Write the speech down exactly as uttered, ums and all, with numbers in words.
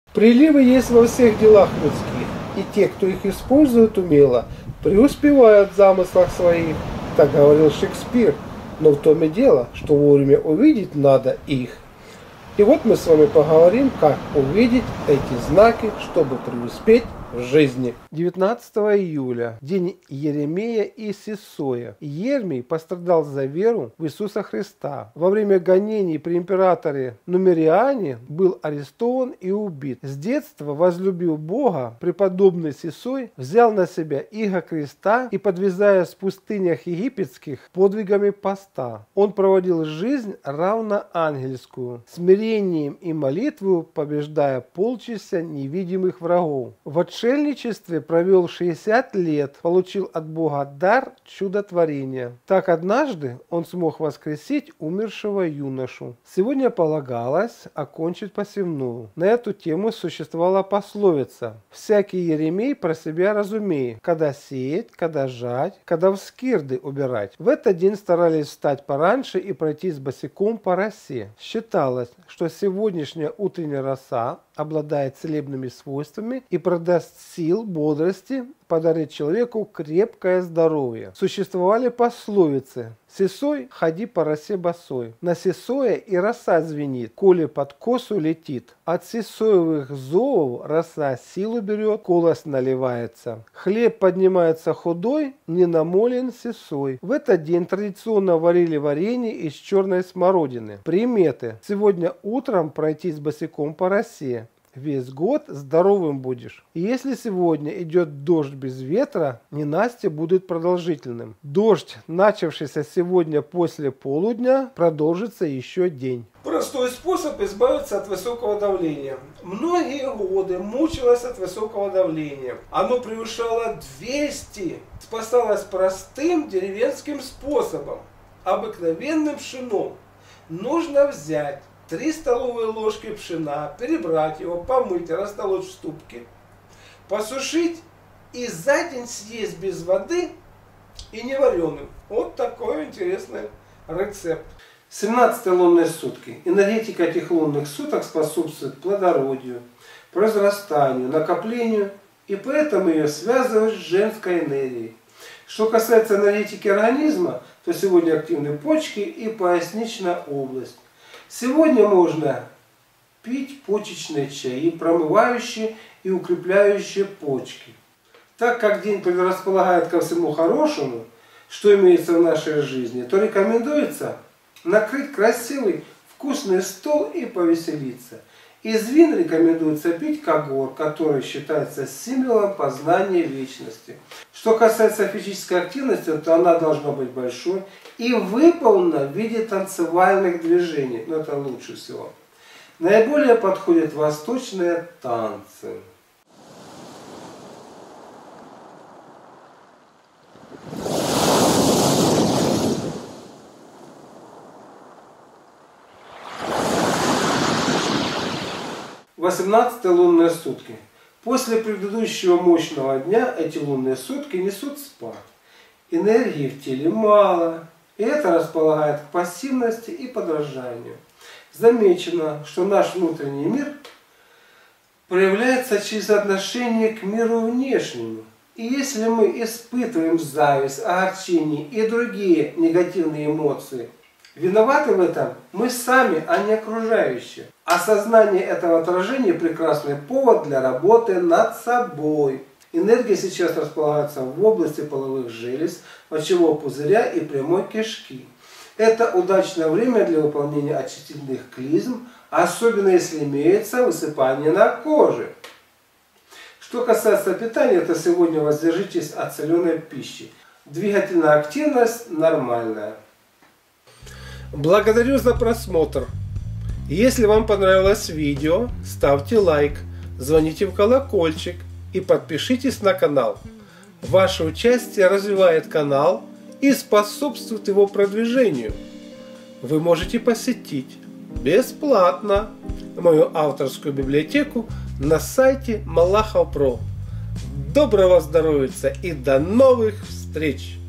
Приливы есть во всех делах людских, и те, кто их использует умело, преуспевают в замыслах своих. Так говорил Шекспир. Но в том и дело, что вовремя увидеть надо их. И вот мы с вами поговорим, как увидеть эти знаки, чтобы преуспеть в жизни. девятнадцатого июля, день Еремея и Сисоя. Ермий пострадал за веру в Иисуса Христа. Во время гонений при императоре Нумериане был арестован и убит. С детства, возлюбив Бога, преподобный Сисой взял на себя иго креста и, подвязаясь в пустынях египетских подвигами поста, он проводил жизнь равноангельскую, смирением и молитвою побеждая полчища невидимых врагов. В отшельничестве провел шестьдесят лет, получил от Бога дар чудотворения. Так однажды он смог воскресить умершего юношу. Сегодня полагалось окончить посевную. На эту тему существовала пословица: «Всякий Еремей про себя разумеет, когда сеять, когда жать, когда в скирды убирать». В этот день старались встать пораньше и пройтись босиком по росе. Считалось, что сегодняшняя утренняя роса обладает целебными свойствами и продаст сил, бодрости, подарит человеку крепкое здоровье. Существовали пословицы: «Сисой, ходи по росе босой». На сисое и роса звенит, коли под косу летит. От сисоевых зовов роса силу берет, колос наливается. Хлеб поднимается худой, не намолен сисой. В этот день традиционно варили варенье из черной смородины. Приметы: сегодня утром пройтись босиком по росе. Весь год здоровым будешь. И если сегодня идет дождь без ветра, ненастье будет продолжительным. Дождь, начавшийся сегодня после полудня, продолжится еще день. Простой способ избавиться от высокого давления. Многие годы мучилась от высокого давления. Оно превышало двести. Спасалось простым деревенским способом. Обыкновенным пшеном. Нужно взять три столовые ложки пшена, перебрать его, помыть, растолочь в ступке, посушить и за день съесть без воды и не вареным. Вот такой интересный рецепт. семнадцатые лунные сутки. Энергетика этих лунных суток способствует плодородию, произрастанию, накоплению, и поэтому ее связывают с женской энергией. Что касается энергетики организма, то сегодня активны почки и поясничная область. Сегодня можно пить почечные чаи, промывающие и укрепляющие почки. Так как день предрасполагает ко всему хорошему, что имеется в нашей жизни, то рекомендуется накрыть красивый вкусный стол и повеселиться. Из вин рекомендуется пить когор, который считается символом познания вечности. Что касается физической активности, то она должна быть большой и выполнена в виде танцевальных движений. Но это лучше всего. Наиболее подходят восточные танцы. восемнадцатые лунные сутки. После предыдущего мощного дня эти лунные сутки несут спад. Энергии в теле мало, и это располагает к пассивности и подражанию. Замечено, что наш внутренний мир проявляется через отношение к миру внешнему. И если мы испытываем зависть, огорчение и другие негативные эмоции, виноваты в этом мы сами, а не окружающие. Осознание этого отражения – прекрасный повод для работы над собой. Энергия сейчас располагается в области половых желез, мочевого пузыря и прямой кишки. Это удачное время для выполнения очистительных клизм, особенно если имеется высыпание на коже. Что касается питания, то сегодня воздержитесь от соленой пищи. Двигательная активность нормальная. Благодарю за просмотр. Если вам понравилось видео, ставьте лайк, звоните в колокольчик и подпишитесь на канал. Ваше участие развивает канал и способствует его продвижению. Вы можете посетить бесплатно мою авторскую библиотеку на сайте Малахов точка про. Доброго здоровья и до новых встреч!